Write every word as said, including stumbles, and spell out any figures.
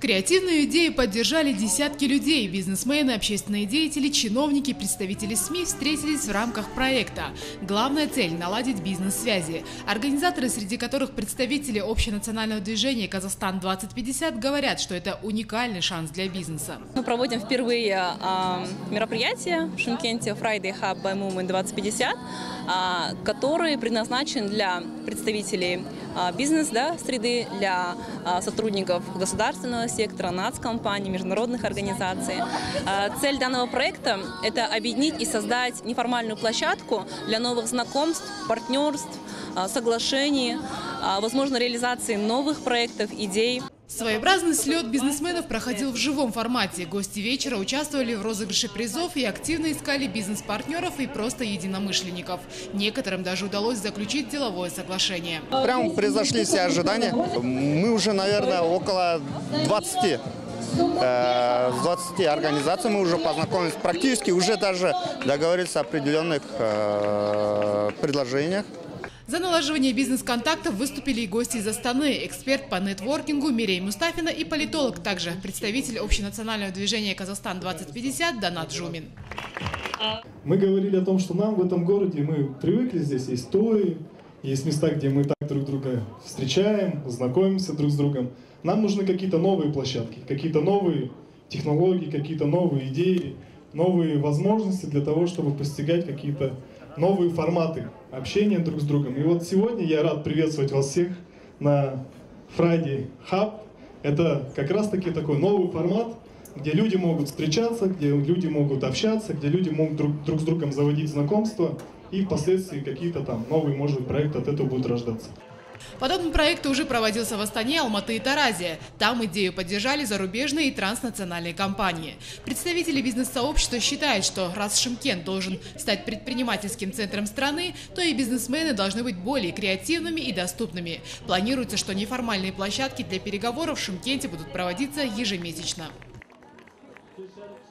Креативную идею поддержали десятки людей. Бизнесмены, общественные деятели, чиновники, представители СМИ встретились в рамках проекта. Главная цель – наладить бизнес-связи. Организаторы, среди которых представители общенационального движения «Казахстан двадцать пятьдесят», говорят, что это уникальный шанс для бизнеса. Мы проводим впервые э, мероприятие в Шымкенте Friday Hub by Movement двадцать пятьдесят, э, который предназначен для представителей э, бизнес-среды, да, для э, сотрудников государственного сектора, нацкомпаний, международных организаций. Цель данного проекта – это объединить и создать неформальную площадку для новых знакомств, партнерств, соглашений, возможно, реализации новых проектов, идей. Своеобразный слет бизнесменов проходил в живом формате. Гости вечера участвовали в розыгрыше призов и активно искали бизнес-партнеров и просто единомышленников. Некоторым даже удалось заключить деловое соглашение. Прямо произошли все ожидания. Мы уже, наверное, около двадцати. С двадцати организаций мы уже познакомились. Практически уже даже договорились о определенных предложениях. За налаживание бизнес-контактов выступили и гости из Астаны, эксперт по нетворкингу Мирей Мустафина и политолог, также представитель общенационального движения «Казахстан двадцать пятьдесят» Данат Жумин. Мы говорили о том, что нам в этом городе, мы привыкли, здесь есть тои, есть места, где мы так друг друга встречаем, знакомимся друг с другом. Нам нужны какие-то новые площадки, какие-то новые технологии, какие-то новые идеи, новые возможности для того, чтобы постигать какие-то новые форматы общения друг с другом. И вот сегодня я рад приветствовать вас всех на Friday Hub. Это как раз таки такой новый формат, где люди могут встречаться, где люди могут общаться, где люди могут друг, друг с другом заводить знакомства, и впоследствии какие-то там новые, может быть, проекты от этого будут рождаться. Подобный проект уже проводился в Астане, Алматы и Таразе. Там идею поддержали зарубежные и транснациональные компании. Представители бизнес-сообщества считают, что раз Шымкент должен стать предпринимательским центром страны, то и бизнесмены должны быть более креативными и доступными. Планируется, что неформальные площадки для переговоров в Шымкенте будут проводиться ежемесячно.